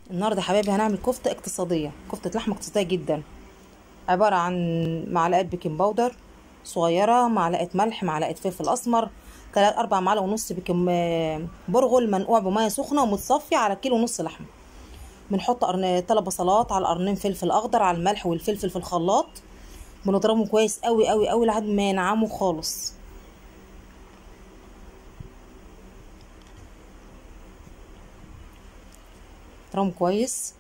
النهارده يا حبايبي هنعمل كفته اقتصاديه، كفته لحمه اقتصاديه جدا. عباره عن معلقه بيكنج باودر صغيره، معلقه ملح، معلقه فلفل اسمر، 4 معالق ونص بيكنج برغل منقوع بميه سخنه ومتصفي على كيلو ونص لحمه. بنحط 3 بصلات على قرنين فلفل اخضر على الملح والفلفل في الخلاط. بنضربهم كويس قوي قوي قوي لحد ما ينعموا خالص. نضربهم كويس.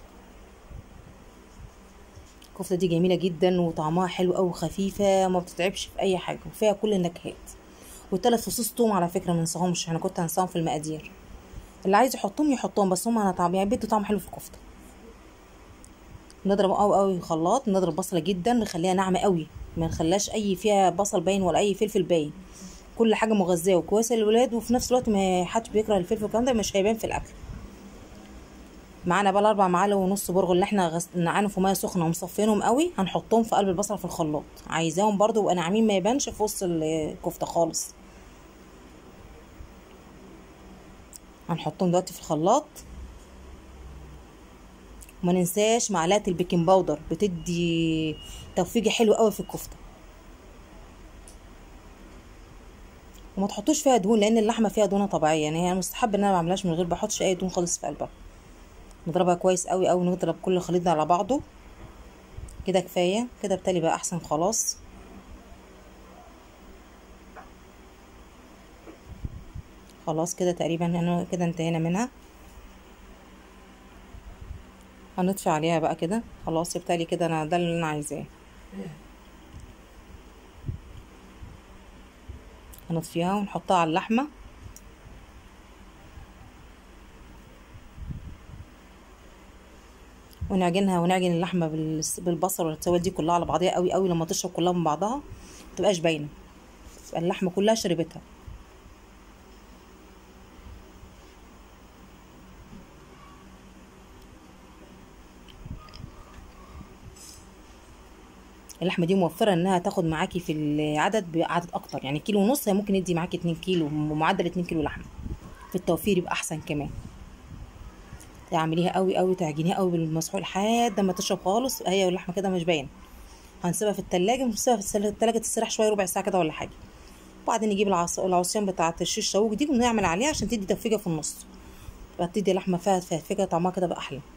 الكفته دي جميله جدا وطعمها حلو قوي وخفيفه، ما بتتعبش في اي حاجه وفيها كل النكهات. وثلاث فصوص توم على فكره ما ننساهمش، انا كنت هنساهم في المقادير. اللي عايز يحطهم يحطهم، بس هم انا طعم يعني بيدوا طعم حلو في الكفته. نضرب قوي قوي خلاط، نضرب بصله جدا نخليها ناعمه قوي، ما نخليهاش اي فيها بصل باين ولا اي فلفل باين. كل حاجه مغذيه وكويسه للولاد، وفي نفس الوقت ما حدش بيكره الفلفل والكلام ده، مش هيبان في الاكل. معانا بقى 4 معالق ونص برغل اللي احنا نعانوا في ميه سخنه ومصفينهم قوي، هنحطهم في قلب البصله في الخلاط. عايزاهم برضو يبقى ناعمين، ما يبانش في وسط الكفته خالص. هنحطهم دلوقتي في الخلاط. وما ننساش معلقه البيكنج باودر، بتدي توفيجه حلو قوي في الكفته. وما تحطوش فيها دهون، لان اللحمه فيها دهونه طبيعيه، يعني هي مستحب ان انا ما اعملهاش من غير، بحطش اي دهون خالص في قلبها. نضربها كويس قوي قوي، نضرب كل الخليط ده على بعضه كده. كفايه كده، بتالي بقى احسن خلاص. خلاص كده تقريبا انا كده انتهينا منها. هنطفي عليها بقى كده خلاص، بتالي كده انا ده اللي انا عايزاه. هنطفيها ونحطها على اللحمه. ونعجنها ونعجن اللحمه بالبصل والتوابل دي كلها على بعضيها قوي قوي، لما تشرب كلها من بعضها متبقاش باينه، تبقى اللحمه كلها شربتها. اللحمه دي موفره انها تاخد معاكي في العدد بعدد اكتر، يعني كيلو ونص هي ممكن يدي معاكي 2 كيلو، معدل 2 كيلو لحمه. في التوفير يبقى احسن كمان. تعمليها قوي قوي، تعجنيها قوي بالمسحوق لحد ما تشرب خالص، هي واللحمه كده مش باينه. هنسيبها في التلاجة، نسيبها في التلاجة تسرح شويه، ربع ساعه كده ولا حاجه. وبعدين نجيب العصيان بتاعه الشيش طاووق دي ونعمل عليها عشان تدي تفيجه في النص. بقى تدي لحمه فيها تفيجه، طعمها كده بقى احلى.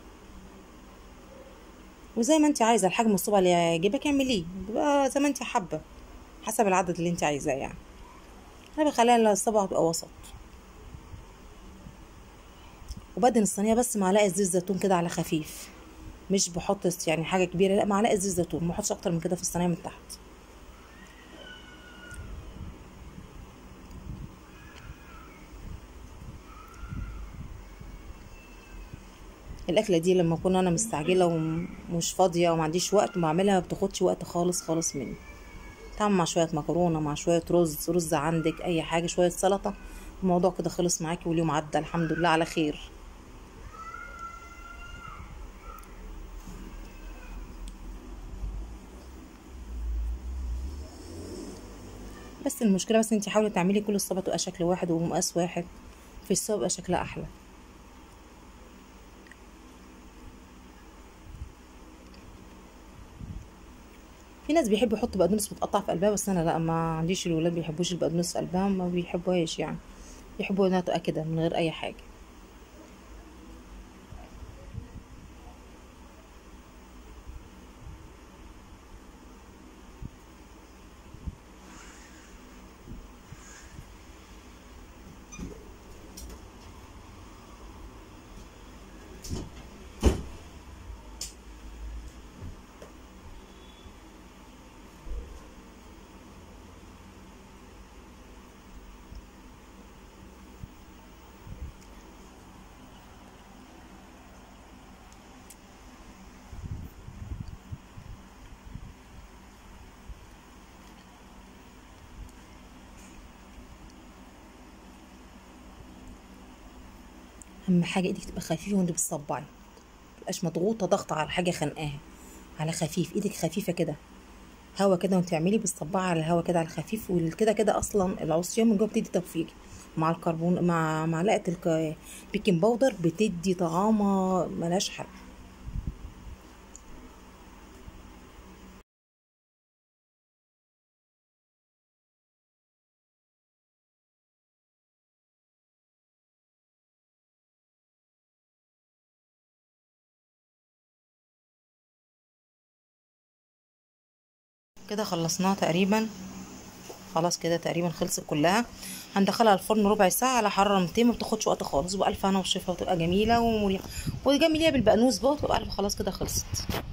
وزي ما انت عايزه الحجم الصبع اللي يعجبك اعمليه، بيبقى زي ما انت حابه، حسب العدد اللي انت عايزاه يعني. انا بخليها الصبع تبقى وسط. وبدهن الصينيه بس معلقه زيت زيتون كده على خفيف، مش بحط يعني حاجه كبيره، لا معلقه زيت زيتون، ما احطش اكتر من كده في الصينيه من تحت. الاكله دي لما اكون انا مستعجله ومش فاضيه وما عنديش وقت بعملها، ما بتاخدش وقت خالص خالص مني. تعمل مع شويه مكرونه، مع شويه رز عندك اي حاجه، شويه سلطه، الموضوع كده خلص معاكي واليوم عدى الحمد لله على خير. بس المشكله بس انت حاولي تعملي كل الصبع تبقى شكل واحد ومقاس واحد، في الصبع يبقى شكلها احلى. في ناس بيحبوا يحطوا بقدونس متقطع في قلبها، بس انا لا، ما عنديش الولاد بيحبوش البقدونس في قلبها، ما بيحبوهاش يعني، يحبوا انها تبقى كده من غير اي حاجه. اهم حاجه ايدك تبقى خفيفه وانت بتصبعي، متبقاش مضغوطه ضغط على حاجه خانقاها، على خفيف، ايدك خفيفه كده. هوا كده وتعملي بالصباعه على الهوا كده على الخفيف. وكده كده اصلا العصيان من جوه بتدي تفويج مع الكربون مع معلقه بيكنج باودر، بتدي طعامه ملهاش حل. كده خلصناها تقريبا، خلاص كده تقريبا خلصت كلها. هندخلها الفرن ربع ساعه على حراره 200، ما بتاخدش وقت خالص، والف هنا وشفا، وتبقى جميله ومريحه. وجميليها بالبقنوس بقى وتبقى خلاص كده خلصت.